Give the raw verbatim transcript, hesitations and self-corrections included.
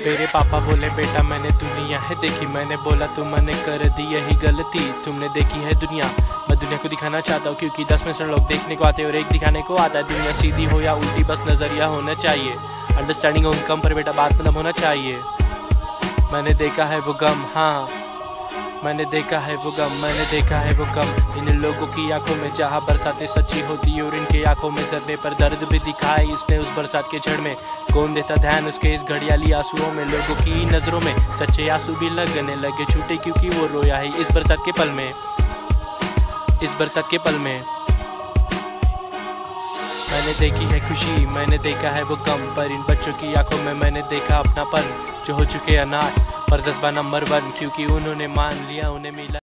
मेरे पापा बोले बेटा मैंने दुनिया है देखी, मैंने बोला तुमने कर दी यही गलती, तुमने देखी है दुनिया। मैं दुनिया को दिखाना चाहता हूँ क्योंकि दस में से लोग देखने को आते हैं और एक दिखाने को आता है। दुनिया सीधी हो या उल्टी बस नजरिया होना चाहिए, अंडरस्टैंडिंग हो इनकम पर बेटा बात मतलब होना चाहिए। मैंने देखा है वो गम, हाँ मैंने देखा है वो गम, मैंने देखा है वो गम इन लोगों की आंखों में जहाँ बरसातें सच्ची होती है और इनके आंखों में जर्रे पर दर्द भी दिखाए इसने उस बरसात के झड़ में। कौन देता ध्यान उसके इस घड़ियाली आंसुओं में, लोगों की नजरों में सच्चे आंसू भी लगने लगे झूठे क्योंकि वो रोया है इस बरसात के पल में, इस बरसात के पल में। मैंने देखी है खुशी, मैंने देखा है वो गम, पर इन बच्चों की आंखों में मैंने देखा अपनापन जो हो चुके अनाथ पर जज्बा नंबर वन क्योंकि उन्होंने मान लिया उन्हें मिला।